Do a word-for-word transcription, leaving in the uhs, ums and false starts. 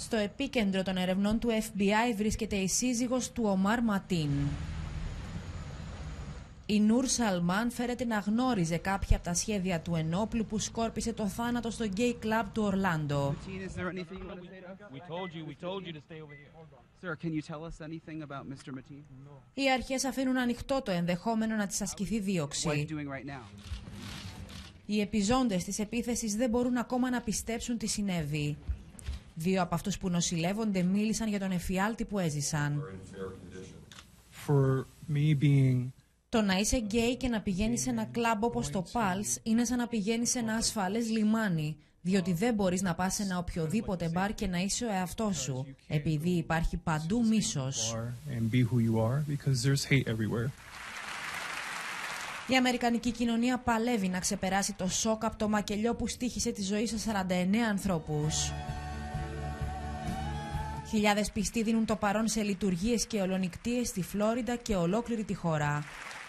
Στο επίκεντρο των ερευνών του Εφ Μπι Άι βρίσκεται η σύζυγος του Ομάρ Ματίν. Η Νούρ Σαλμάν φέρεται να γνώριζε κάποια από τα σχέδια του ενόπλου που σκόρπισε το θάνατο στο γκέι κλαμπ του Ορλάντο. Οι αρχές αφήνουν ανοιχτό το ενδεχόμενο να της ασκηθεί δίωξη. Οι επιζώντες της επίθεσης δεν μπορούν ακόμα να πιστέψουν τι συνέβη. Δύο από αυτούς που νοσηλεύονται μίλησαν για τον εφιάλτη που έζησαν. For me being... Το να είσαι γκέι και να πηγαίνεις σε ένα κλαμπ όπως το Pulse είναι σαν να πηγαίνεις σε ένα ασφαλές λιμάνι, διότι δεν μπορείς να πας σε ένα οποιοδήποτε μπαρ και να είσαι ο εαυτός σου, επειδή υπάρχει παντού μίσος. Η αμερικανική κοινωνία παλεύει να ξεπεράσει το σοκ από το μακελιό που στοίχισε τη ζωή σε σαράντα εννέα ανθρώπους. Χιλιάδες πιστοί δίνουν το παρόν σε λειτουργίες και ολονικτίες στη Φλόριντα και ολόκληρη τη χώρα.